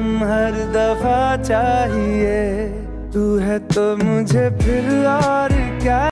सनम हर दफा चाहिए, तू है तो मुझे फिर और क्या।